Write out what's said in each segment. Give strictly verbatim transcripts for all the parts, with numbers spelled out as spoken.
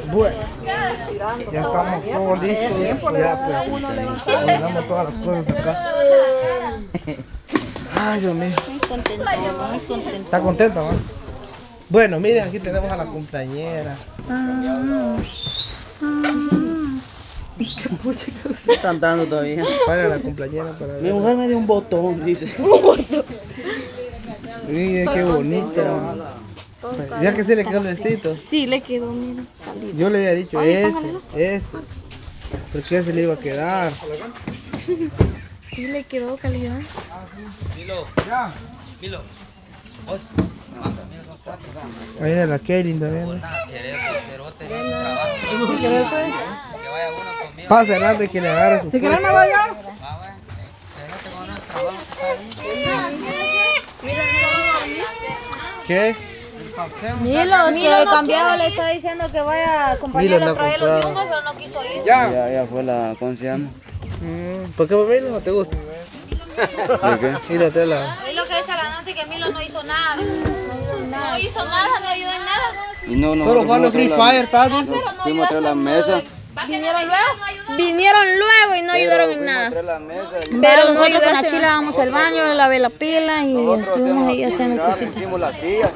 Bueno, ya estamos todos listos. Ya pues, ordenamos todas las cosas acá. Ay, Dios mío. Muy contento, muy contento. ¿Está contenta, mamá? Bueno, miren, aquí tenemos a la compañera. Estoy cantando todavía. Para la compañera para ver. Mi mujer me dio un botón, dice. Mira qué bonita. ¿Ya que se le quedó el vestido? Sí, le quedó, mira. Yo le había dicho ese, ese. Porque ese le iba a quedar. Sí, le quedó calidad. Milo, Milo, vos, Ahí era la Kelly también. querés cerote en el trabajo. Que vaya uno conmigo. Pasa adelante que le agarre sus cosas. Va, güey. Cerote con el trabajo. ¿Qué? Milo, es que el cambiado le está diciendo que vaya a acompañarlo Milo a traer no los compraba. yumos, pero no quiso ir. Ya. Ya, ya fue la, ¿cómo se llama? Mm, ¿Por qué Milo no te gusta? ¿De qué? Mírate la. Es lo que dice la Nati, que Milo no hizo nada. No hizo nada, no ayudó en nada. Y no, no, Solo jugando Free Fire, tal vez. Fuimos a traer la mesa. Vinieron luego. Vinieron luego y no ayudaron en Fuimos a nada. traer la mesa. y Pero nosotros con la chila vamos al baño, le lavé la pila y nosotros estuvimos hacíamos ahí haciendo actividad, cositas. hicimos la silla.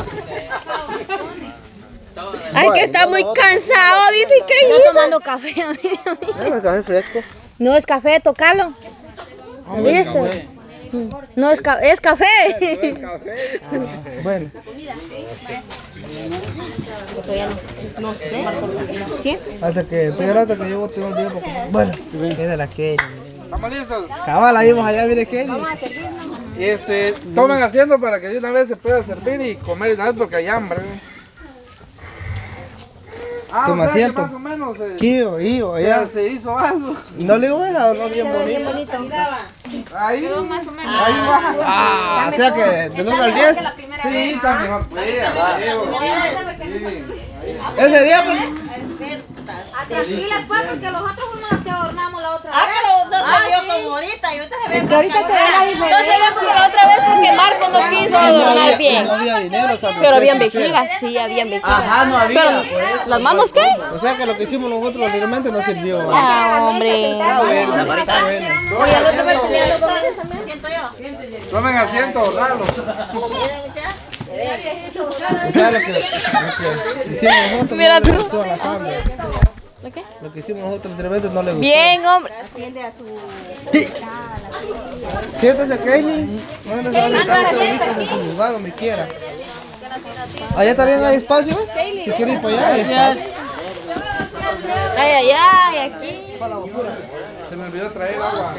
Ay, que está muy cansado, dice que hizo. tomando café, Mira, café fresco. No es café, tocalo. ¿Viste? No es, ca es café. Bueno. ¿Sí? Hasta que tú hasta que yo boté un tiempo. Bueno, queda la Kelly. ¿Estamos listos? Cabal, la vimos allá, mire Kelly. Este, tomen asiento para que de una vez se pueda servir y comer de una vez porque hay hambre. Ah, toma asiento. Más o menos eh, Kio, Io, ya se hizo algo. No le digo nada, no bien bonito. Ahí, más o menos. Ahí va. Ah, o sea que del uno al diez. Sí, está mejor. Ese día pues. Tranquila, pues, porque los otros fuimos los que adornamos la otra vez. Ah, pero no se vio como ahorita y ahorita se ve. Ahorita se ve la diferencia. No se ve como la otra vez porque Marco no quiso adornar bien. No había dinero, o sea, Pero habían vejigas, sí, habían vejigas. Ajá, no había. Pero, ¿las manos qué? O sea que lo que hicimos nosotros anteriormente no sirvió. ¿Vale? Ah, hombre. Está bueno, está bueno. Oye, el otro vez tenía los colores también. Siento yo. Tomen asiento, raro. O sea, lo que, lo que hicimos nosotros Mira no le tú. gustó a la Sandra. ¿Lo qué? Lo que hicimos nosotros anteriormente no le gustó. Bien, hombre. Atiende a su. Siéntese, Kelly. No se va a sentar en su lugar, donde quiera. Allá también hay espacio. Si quiere ir para allá, hay espacio. Ay, ay, ay, aquí. Se me olvidó traer agua.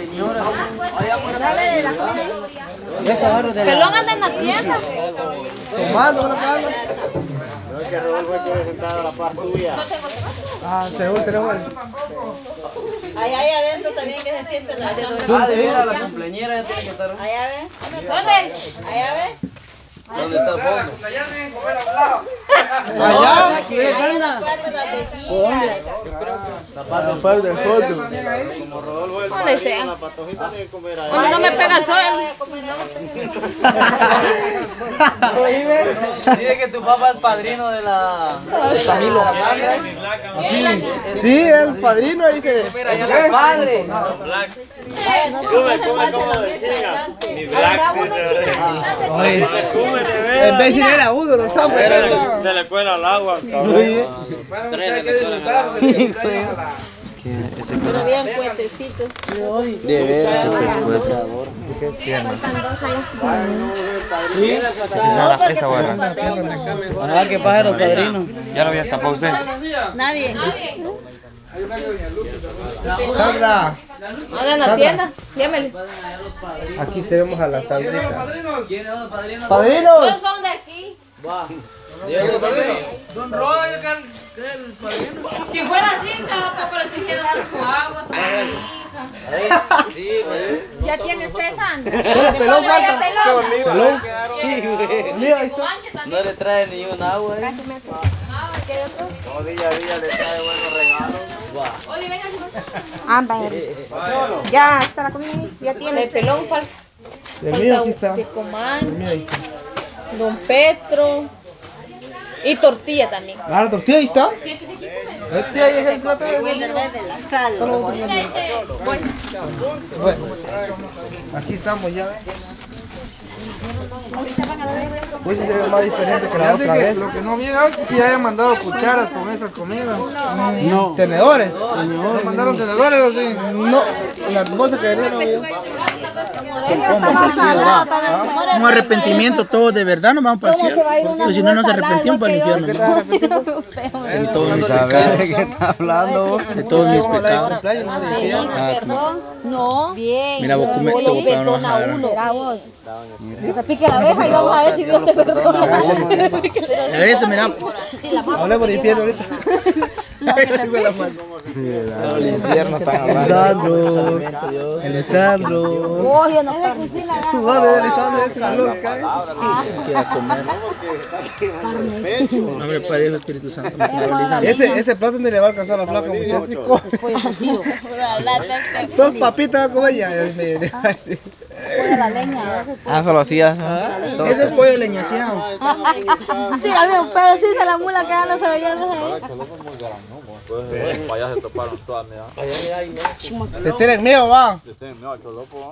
Pelón anda en la tienda. Tomando, ¿no, Carlos? No, es que Rodolfo quiere sentar a la par tuya. Ah, seguro tenemos el... Allá, allá adentro también que se siente la. Ah, de veras, la cumpleañera ya tiene que estar. Allá ve. ¿Dónde? Allá ve. ¿Dónde está el fondo? Allá. Ahí en la parte de las vejigas. La parte del fondo. Como Rodolfo el ¿Dónde sea? la patojita tiene que comer ahí. Donde no me pega el sol. Dice que tu papá es padrino de la... Camilo. Sí, el padrino ahí se... ¡Es padre! Come, come como de chinga. Mi black. Oye, en vez de ir a uno, lo sabe. Se le cuela el agua. Pero bien puestecito. De veras, secuestrador. Esa guarra. Ahora que pasa los padrinos. Ya lo había tapado usted. Nadie. Sandra, Anda en la tienda. Llámele. aquí tenemos a la Sandrita. ¿Quiénes son los padrinos? ¡Padrinos! Todos son de aquí. Don Roy, ¿qué es el padrino? Si fuera así, tampoco les dijeron tu agua, tu hija. Sí, güey. Ya tienes tres años. Solo pelón falta. Pelón. Mira, ahí está. No le trae ni un agua, eh. No, día a día le trae buenos regalos. Oli, venga, Ah, vaya. Ya está la comida. Ya tiene. el pelón falta. El mío aquí está. De El Comán, mío ahí está. Don Petro. Y tortilla también. Ah, la tortilla ahí está. Sí, aquí, aquí. Este ahí es el plato de Bueno, aquí estamos ya. Pues se ve más diferente que la otra vez. Lo que no viene es que hayan mandado cucharas con esa comida. No. ¿Tenedores? ¿Me mandaron tenedores o sí? No. Las bolsas que venían no había. Un arrepentimiento, todos de verdad nos vamos para el cielo. Pues si no nos arrepentimos para el infierno. De todos mis pecados. ¿De qué está hablando? De todos mis pecados. No. Bien. Mira, vos comés todo para no bajar. Que te pique la abeja y vamos a ver si Dios te perdona. Ahorita, mira. Hablemos de infierno ahorita. El infierno está hablando. El Lisandro. Oye, no está sudando de Lisandro es la loca. Quiera comer. Hombre, Padre Hijo Espíritu Santo. Ese, ese plato ni le va a alcanzar a la flaca, muchachos. Dos papitas con ella. Pollo a la leña. Ah, solo hacías. Ese es pollo leñaseado. Sí, había un pedacito de la mula que ya no se veía. Allá se toparon todas, mira. Te tienen miedo, va. Te tienen miedo, cholopo,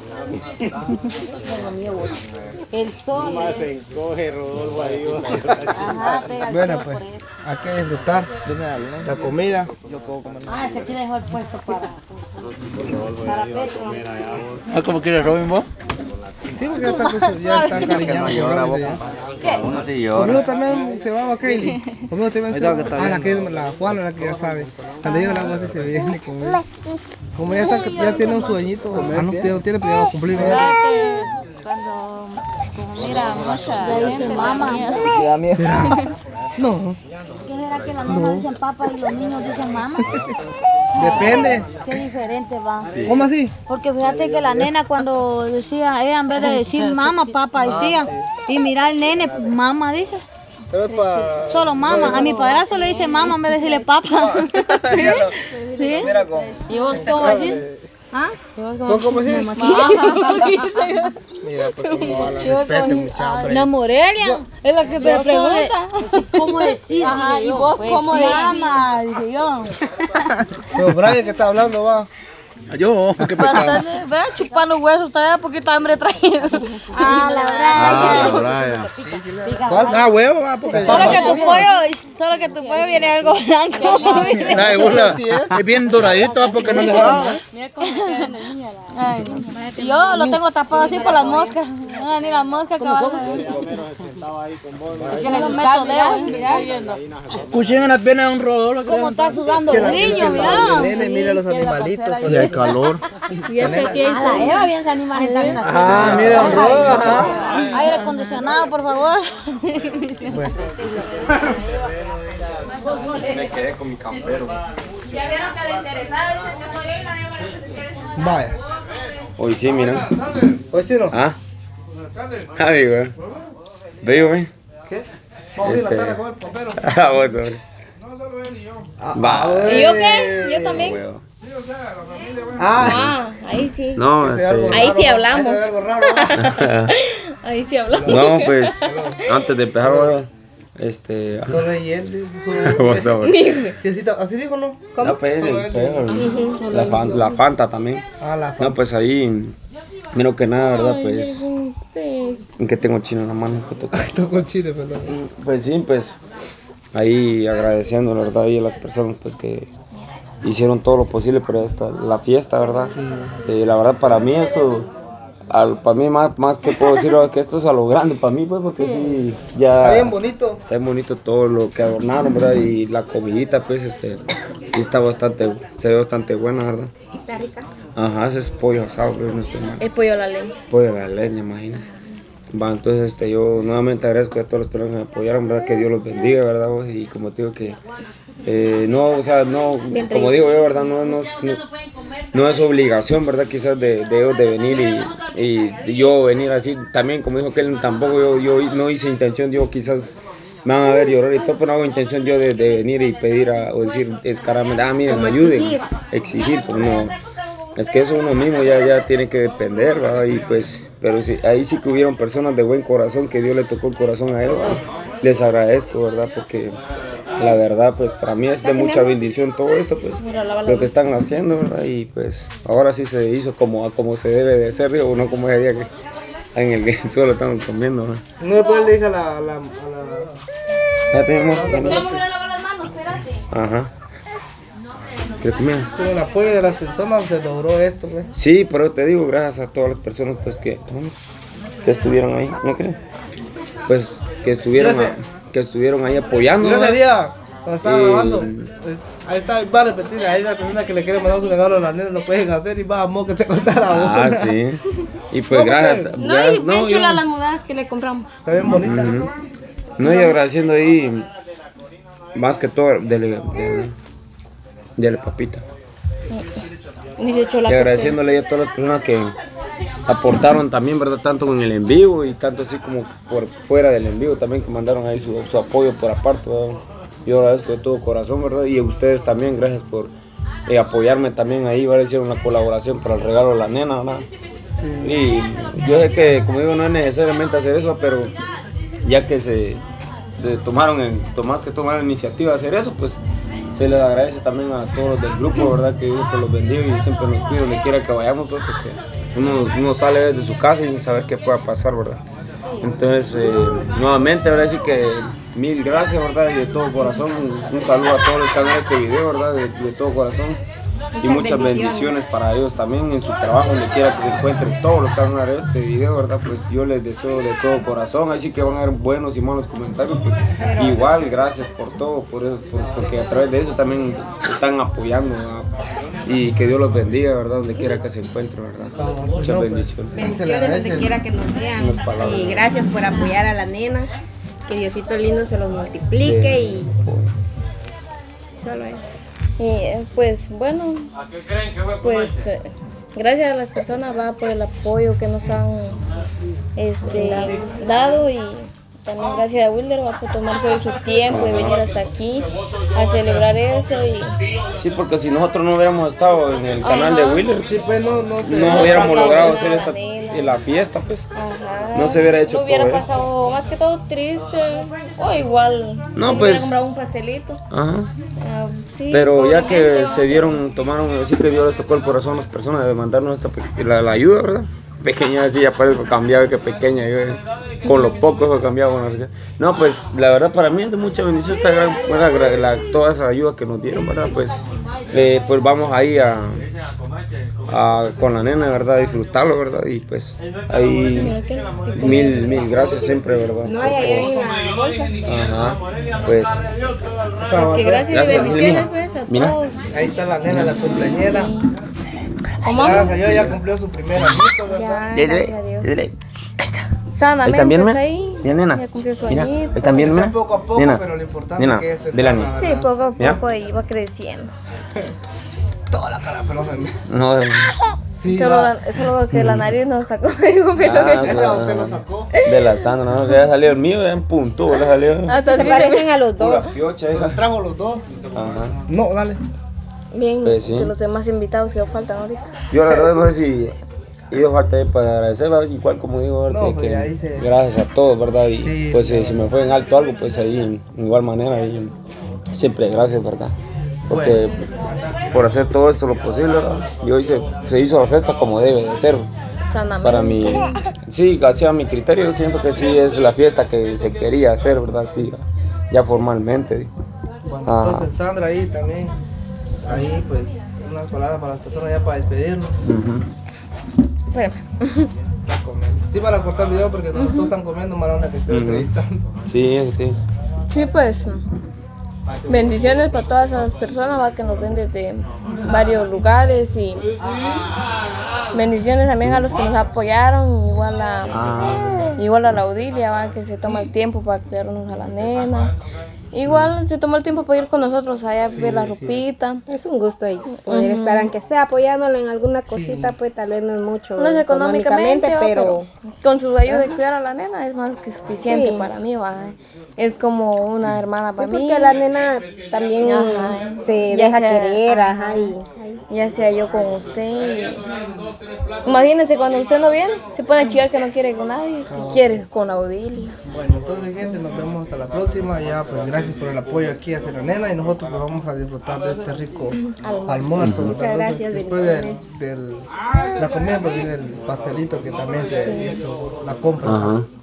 El sol. Más se encoge Rodolfo ahí. Ajá, pega el Bueno, sol pues por eso. hay que disfrutar la comida. Ah, ese aquí dejó el puesto para, para Petro. Ah, ¿cómo quieres Robin vos? Sí, porque ya está, ya está cariñado. Uno sí Conmigo llora. también se va a Kaylee. Conmigo también se va. Ah, la que la Juana, la que ya sabe. Cuando llega la voz se viene conmigo. Como ya, está, ya tiene un sueñito, ah, no, ya tiene, pero ya va a cumplir. Cuando mira mucha Le dicen mamá. ¿Será? No, ¿Qué será que las nenas dicen papá y los niños dicen mamá? depende. Qué diferente va. ¿Cómo así? Porque fíjate que la nena cuando decía, ella en vez de decir mamá, papá decía, y mira el nene, mamá dice. Solo mamá, a mi padrastro le dice mamá en vez de decirle papá. ¿Sí? ¿Y vos cómo decís? ¿Ah? ¿Vos cómo decís? Mira, pues como a la respete, muchacho. La Morelia es la que me pregunta. ¿Cómo decís? Ajá, ¿y vos cómo decís? Mamá, dije yo. Pero Brian que está hablando, va. Yo, qué pecado. Bastante, ve, chupar los huesos, está poquito hambre traído. Ah, la verdad. ¿Cuál? Ah, huevo, va. Porque Solo que tu pollo, solo que tu pollo viene algo blanco. Nada, igual es bien doradito porque no le va. Mira cómo queda en el niño. Yo lo tengo tapado así por las moscas. Ah, ni las moscas que van a ver. Porque me lo meto dedo, mira. Escuchen en las venas de un rodolo. Cómo está sudando el niño, mira. Nene, mira los animalitos. Sí, hay calor. Y este que hizo. A la Eva bien se anima a sentar en la Ah, mira, un rojo. aire acondicionado, por favor. Me quedé con mi campero. Vaya. Hoy sí, mira. Hoy sí no. Ah. Ay, güey. Veo, güey. ¿Qué? Vamos a ir a la Este- tarde con el pompero. Ah, vos, hombre. Va. ¿Y yo qué? Yo también. Güey. Ah, Ahí sí. No, este... Ahí sí hablamos. Ahí se ve algo raro, ¿va? Ahí sí hablamos. No, pues, antes de empezar, güey, este... Solo y él. Vos, hombre. Sí, así, así dijo, ¿no? No, pues, el peor. La, fan- la Fanta también. Ah, la No, pues ahí, miro que nada, ¿verdad? Pues, en que tengo chino en la mano. Que toca. Esto con chile, perdón. Pues sí, pues, ahí agradeciendo, la verdad, y a las personas, pues, que hicieron todo lo posible para esta, la fiesta, ¿verdad? Eh, la verdad, para mí esto, al, para mí más, más que puedo decir, que esto es a lo grande para mí, pues, porque sí, ya... Está bien bonito. Está bien bonito todo lo que adornaron, ¿verdad? Y la comidita, pues, este, sí está bastante, se ve bastante buena, ¿verdad? Está rica. Ajá, ese es pollo asado, creo, no estoy mal. El pollo a la leña. Pollo a la leña, imagínense. Va, entonces, este, yo nuevamente agradezco a todas las personas que me apoyaron, ¿verdad? Que Dios los bendiga, ¿verdad? Vos? Y como te digo que, eh, no, o sea, no, como digo yo, ¿verdad? No, no, no, no es obligación, ¿verdad? Quizás de, de ellos de venir y, y yo venir así, también como dijo que él tampoco, yo, yo no hice intención, yo quizás me van a ver llorar y todo, pero no hago intención yo de, de venir y pedir a, o decir escaramela, ah, miren, me ayuden, exigir, pues no. Es que eso uno mismo ya, ya tiene que depender, ¿verdad? Y pues, pero sí, ahí sí que hubieron personas de buen corazón, que Dios le tocó el corazón a ellos, pues, les agradezco, ¿verdad? Porque la verdad, pues para mí es de mucha bendición todo esto, pues lo que están haciendo, ¿verdad? Y pues ahora sí se hizo como, como se debe de hacer, digo, no como ese día que en el que solo estamos comiendo, ¿no? No después le dije a la... A la, a la... Ya tenemos... Vamos a lavar las manos, espérate. Ajá. ¿Qué comida? Con el apoyo de las personas se logró esto, pues. Sí, pero te digo, gracias a todas las personas, pues que, que estuvieron ahí, ¿no crees? Pues que estuvieron, a, que estuvieron ahí apoyando. Yo ese día, cuando estaba y... grabando, ahí está, va a repetir, ahí la persona que le quiere mandar un regalo a las nenas lo pueden hacer y vamos que te cortara la Ah, sí. Y pues no, gracias. No, y bien no, chula yo... las mudadas que le compramos. Está bien bonita. Uh-huh. No, y agradeciendo ahí, más que todo, dele, dele, dele papita. Sí. Y agradeciéndole a todas las personas que aportaron también, ¿verdad? Tanto en el en vivo y tanto así como por fuera del en vivo también, que mandaron ahí su, su apoyo por aparte, ¿verdad? Yo agradezco de todo corazón, ¿verdad? Y a ustedes también, gracias por eh, apoyarme también ahí, ¿verdad? Hicieron una colaboración para el regalo de la nena, ¿verdad? Sí. Y yo sé que, como digo, no es necesariamente hacer eso, pero ya que se, se tomaron, en, más que tomaron iniciativa de hacer eso, pues se les agradece también a todos los del grupo, ¿verdad? Que Dios los bendiga y siempre nos cuida donde quiera que vayamos, pues, porque uno, uno sale desde su casa y sin saber qué pueda pasar, ¿verdad? Entonces, eh, nuevamente, ahora sí que mil gracias, ¿verdad? Y de todo corazón, un, un saludo a todos los que han visto este video, ¿verdad? De, de todo corazón. Y muchas bendiciones. bendiciones para ellos también en su trabajo, donde quiera que se encuentren todos los que van a ver este video, ¿verdad? Pues yo les deseo de todo corazón, así que van a ver buenos y malos comentarios, pues igual, gracias por todo, por eso, por, porque a través de eso también pues, están apoyando, ¿verdad? Y que Dios los bendiga, ¿verdad? Donde quiera que se encuentren, ¿verdad? Muchas bendiciones. Bendiciones donde quiera que nos vean. Y gracias por apoyar a la nena, que Diosito lindo se los multiplique y solo eso. Y pues bueno, pues eh, gracias a las personas va por el apoyo que nos han este, dado y también gracias a Wilder va por tomarse de su tiempo y venir hasta aquí a celebrar eso. Y... Sí, porque si nosotros no hubiéramos estado en el canal Ajá. de Wilder, sí, pues no, no, se... no hubiéramos logrado hacer esta, la fiesta, pues Ajá. no se hubiera hecho no hubiera todo pasado esto. Más que todo triste o igual no, pues, comprar un pastelito. Ajá. Uh, sí, pero ya que se dieron, tomaron, así que Dios les tocó el corazón a las personas de mandarnos esta, la, la ayuda, ¿verdad? Pequeña, así ya parece cambiado, que pequeña, yo, con lo poco fue cambiado. Bueno, no, pues la verdad para mí es de mucha bendición esta gran, la, la, toda esa ayuda que nos dieron, ¿verdad? Pues, eh, pues vamos ahí a, a, con la nena, ¿verdad? A disfrutarlo, ¿verdad? Y pues ahí mil, mil gracias siempre, ¿verdad? No hay ahí en la bolsa. Ajá, pues. pues que gracias, gracias y bendiciones pues, a Mira. todos. Ahí está la nena, la cumpleañera. ¿Cómo? Gracias a Dios ya cumplió su primer añito, ¿verdad? Ya, gracias a Dios. Ahí está. Sanamente ¿Están bien, está ahí. Mira, nena. Ya cumplió su Mira, añito. ¿están bien, nena? Poco a poco, nena. pero lo importante nena. es que este de la sana, Sí, poco a poco Mira. iba creciendo. Toda la cara pelosa. No, sí, solo, la, solo que la nariz nos sacó. Digo, pero ah, que... Esa usted lo sacó. De la Sandra, no, que ya salió el mío, ya en punto, ya salió. Hasta Se sí parecen a los dos. Pura fiocha, hija. Trajo los dos. Ajá. No, dale. Bien, Pues sí. de los demás invitados que faltan ahorita. Yo la verdad no sé si hizo falta ahí para agradecer, ¿verdad? Igual como digo, ¿verdad? No, que pues ahí se... gracias a todos, ¿verdad? Y Sí, pues claro. si, si me fue en alto algo, pues ahí en igual manera, ahí, siempre gracias, ¿verdad? Porque por hacer todo esto lo posible, ¿verdad? Y hoy se, se hizo la fiesta como debe de ser. Sanamente. Para mí, sí, hacia mi criterio, yo siento que sí es la fiesta que se quería hacer, ¿verdad? Sí, ya formalmente. Bueno, Ajá. entonces Sandra ahí también. Ahí pues unas palabras para las personas ya para despedirnos. Uh-huh. Espérame. Sí, para cortar el video porque uh-huh. todos están comiendo, mala onda que estoy Uh-huh. entrevistando. Sí, sí. Sí, pues bendiciones para todas esas personas va, que nos ven desde varios lugares y bendiciones también a los que nos apoyaron, igual a, Ah. igual a la Odilia, va, que se toma el tiempo para cuidarnos a la nena. Igual se tomó el tiempo para ir con nosotros allá a Sí, ver la sí. ropita. Es un gusto ahí poder Ujú. estar, aunque sea apoyándolo en alguna cosita, pues tal vez no es mucho No es económicamente, va, pero pero con su ayuda de cuidar a la nena es más que suficiente Sí. para mí, va. Es como una hermana sí, para mí. porque la nena también Ajá. se Ya deja sea- querer, ajá. ajá, y Ya sea yo con usted. Imagínense cuando usted no viene, se pone a chillar que no quiere con nadie, que quiere con la Odilia. Bueno, entonces gente, nos vemos hasta la próxima. Ya pues gracias. gracias por el apoyo aquí hacia la nena y nosotros pues, vamos a disfrutar de este rico almuerzo. Muchas gracias, después de, de la comida, pues viene el pastelito que también se hizo la compra. Ajá.